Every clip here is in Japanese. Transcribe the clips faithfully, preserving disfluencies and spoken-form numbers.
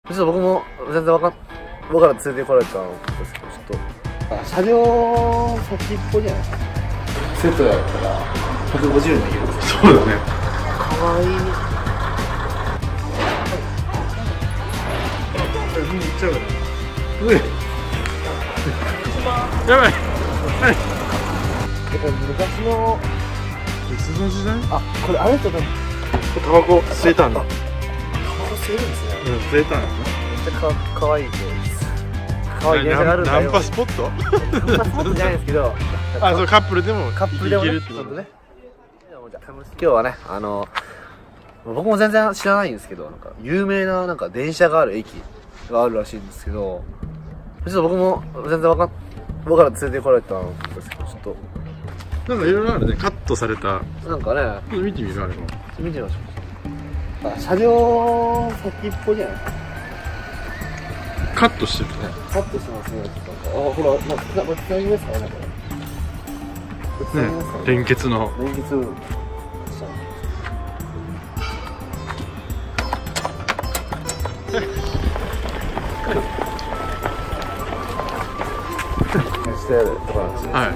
ちょっと僕も全然わかん、僕から連れてこられたんですけど、ちょっと、あ、車両先っぽじゃないですか。セットやったら、ひゃくごじゅうえんできるんです。 そうだね。 かわいい。 見に行っちゃうから。うえ。やばい。はい。 昔の。 いつの時代？ あ、これあれとね。 タバコ吸えたんだ。 タバコ吸えるんですね。 うん、吸えたんだね。 めっちゃか、可愛いです。可愛い電車があるんだよ。 ナンパスポット？ ナンパスポットじゃないですけど。 あ、そう、カップルでも。 カップルでもね。今日はね、あの。僕も全然知らないんですけど、なんか有名ななんか電車がある駅があるらしいんですけど、ちょっと僕も全然わかん、僕から連れてこられたんですけど、ちょっとなんかいろいろあるね。カットされた。 なんかね、 ちょっと見てみるあれも。 見てみましょう。あ、車両先っぽじゃないですか。 カットしてるね。 カットしてますね。なんかあ、ほら、まあ、つな、つなぎですかね、これ。 ね、連結の。 連結。してあるところなんですよ。 はい。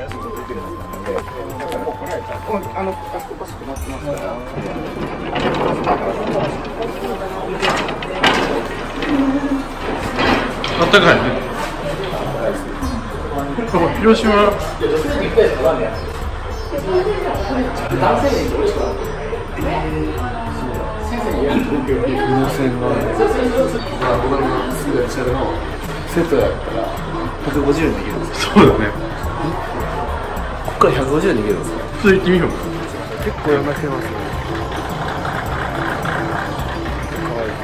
あの、あそこパスくなってますから。 あったかいね。広島。男性にどうですか。 路線が。僕の住んでる車両のセットやったらひゃくごじゅうえんできるんです。 そうだね。 ここからひゃくごじゅうえんできるんですか。 ちょっと行ってみようか。 結構やましてますね。可愛い。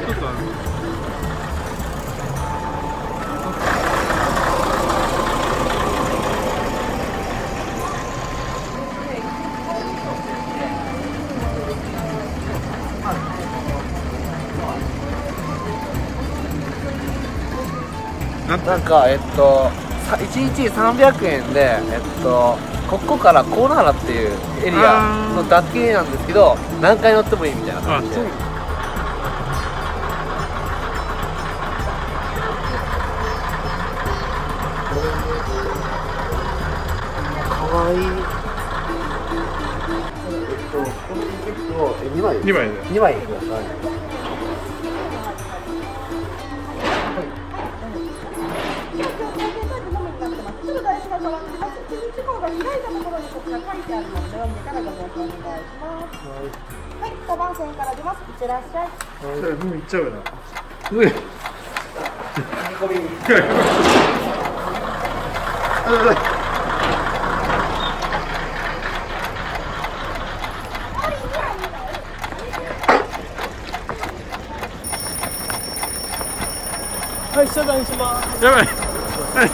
なんかえっといちにちさんびゃくえんでえっとここからコーナーラっていうエリアのだけなんですけど、何回乗ってもいいみたいな感じで。かわいい。えっとこのチケットをにまいにまいでにまいください。 はい、小番線から出ます。いってらっしゃい。 それもう行っちゃうな。うえ。 はい、遮断します。 やばい。はい。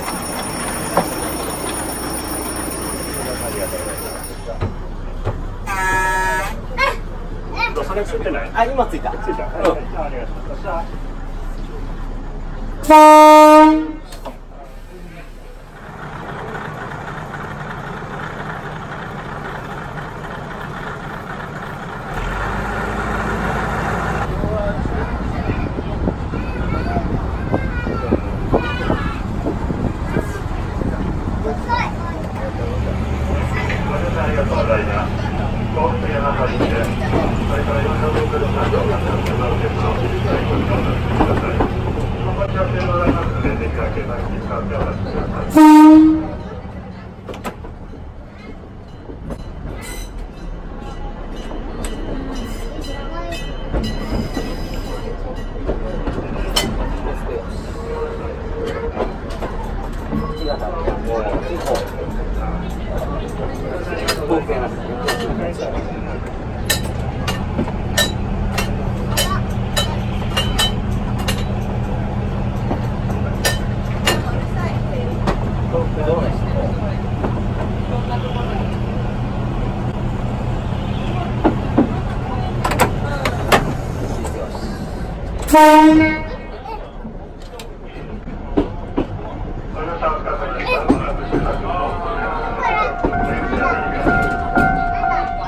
それついてない？ あ、今ついた。 ついた。 うん。 ありがとうございました。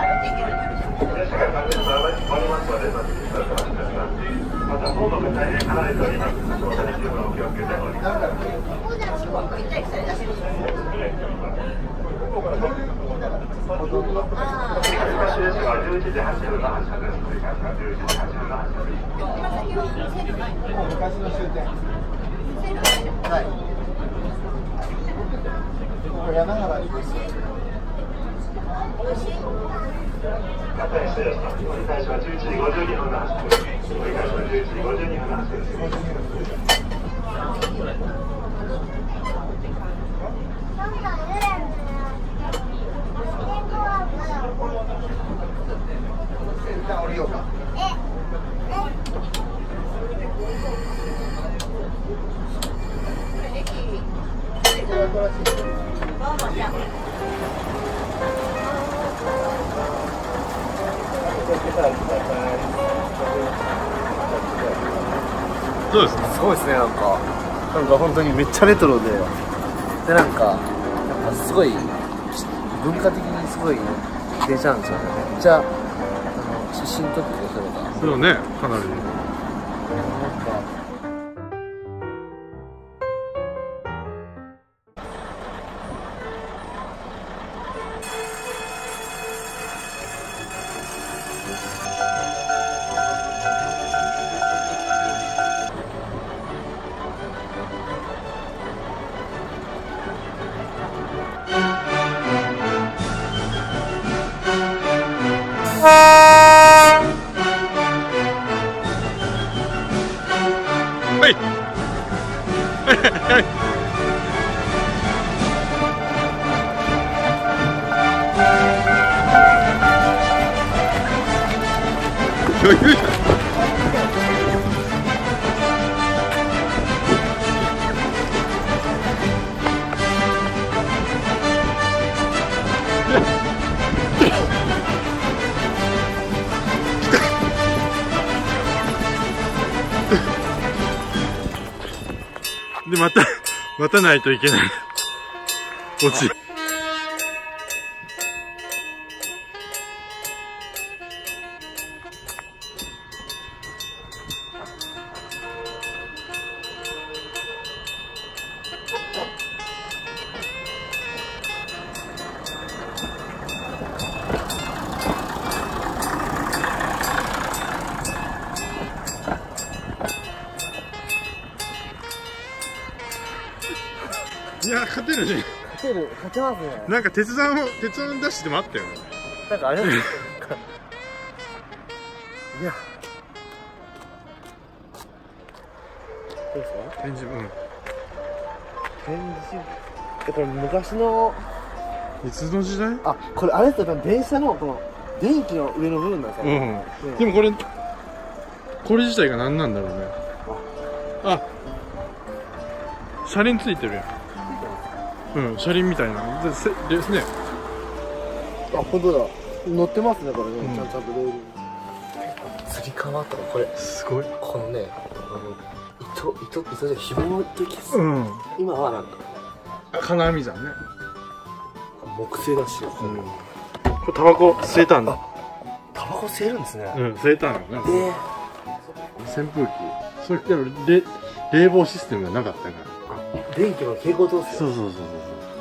また離れております。乗車できるものをお気をつけております。終始はじゅういちじはっぷんの発車です。繰り返しはじゅういちじはっぷんの発車です。 昔の終点。はい。柳原です。 加点失礼します。折り返しはじゅういちじごじゅうにふんの発車です。折り返しはじゅういちじごじゅうにふんの発車です。 一旦降りようか。 どうですか？ すごいですね、なんかなんか本当にめっちゃレトロで、でなんかやっぱすごい文化的にすごい電車なんですよね。めっちゃあの写真撮ってくれたのがそうね、かなり。 なんかはい余裕じゃん。で、また、待たないといけない。落ち。いや、勝てるね。 勝てる、勝てますね。 なんか鉄腕を、鉄腕出してもあったよね。 なんかあれなんですかいやどうですか展示、うん。 展示えこれ昔のいつの時代？ あこれあれですよ、電車のこの電気の上の部分なんですかうね、 ん。でもこれ、これ自体が何なんだろうね。あ、車輪ついてるやん。うん、車輪みたいな。で、せ、ですね。 あ、本当だ。乗ってますね、これね。 うん、 ちゃんちゃんとレールに。つり革とか、これ。 すごい。 このね、あの、糸、糸、糸じゃ紐の時です。 うん。 今はなんか。 金網山ね。 木製だし、 うん。これタバコ吸えたんだ。 タバコ吸えるんですね。 うん、吸えたのね。 えー、 扇風機。それでも、冷、冷房システムがなかったから。 電気の蛍光灯っすよ。 そうそうそうそう。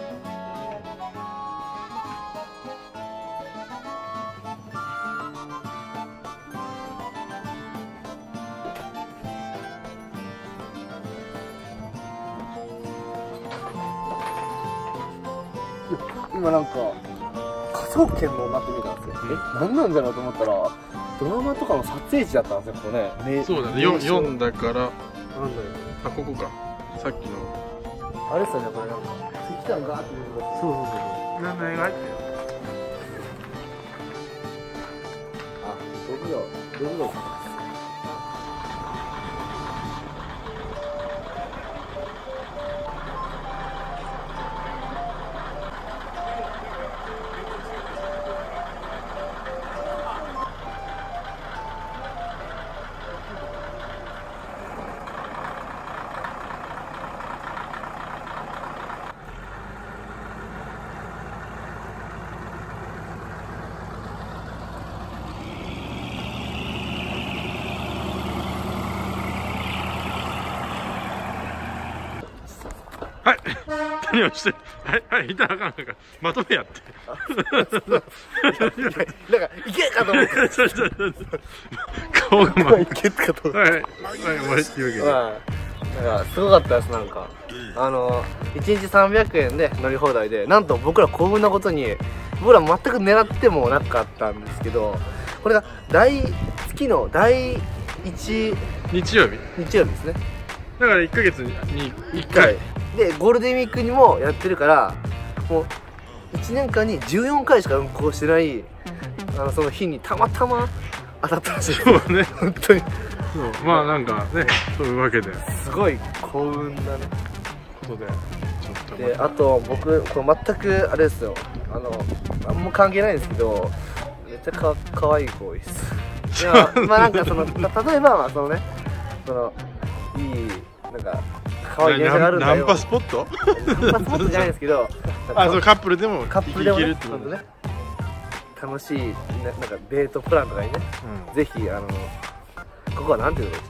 今なんか科捜研のなってみたんですよ。え、何なんだろうと思ったらドラマとかの撮影地だったんですよ、ここね。ね、 そうだね。よ読んだから。 なんだろう。 あ、ここか。さっきの。 あれっすよね、これなんか石炭がーって出てくる。そうそうそうそう。 何の映画？あ、 どうぞどうぞ。 何をして、はいはい、いたらあかんなんかまとめやって。 なんかいけかと思って。 顔がまいけかと思って。 はいはい、もう一回言うけど。 まあ、なんかすごかったです。なんかあのいちにちさんびゃくえんで乗り放題で、なんと僕ら幸運なことに僕ら全く狙ってもなかったんですけど、これが第月の第一日曜日日曜日ですね。 だからいっかげつにいっかいでゴールデンウィークにもやってるから、もういちねんかんにじゅうよんかいしか運行してないあのその日にたまたま当たったらしい。 そうね、 本当にそうまあなんかね、そういうわけですごい幸運だね。 ことで、ちょっとであと僕これ全くあれですよ、あのあんま関係ないんですけど、めっちゃかかわいい子多いですいやまあなんかそのた例えばまあそのね、そのいいなんか可愛い電車があるんだよ。 ナンパスポット？ ナンパスポットじゃないんですけど、 あ、そうカップルでもカップルでも行けるね、 ってことね。 楽しいななんかデートプランとかにね、 うん、 ぜひあのここはなんていうのか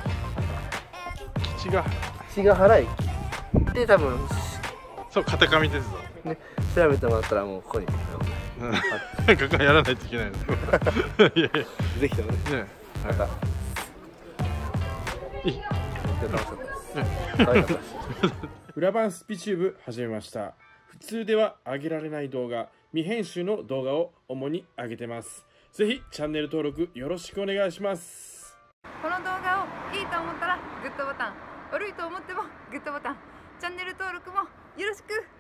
基地が岸ヶ原駅で多分そう片上鉄道ね調べてもらったらもうここになんかやらないといけないの。いやいやぜひともね、 ね、 なんかいい。 めっちゃ楽しかったです。可愛かったし。 裏番スピチューブ始めました。普通では上げられない動画、未編集の動画を主に上げてます。ぜひチャンネル登録よろしくお願いします。 この動画をいいと思ったらグッドボタン、悪いと思ってもグッドボタン、チャンネル登録もよろしく。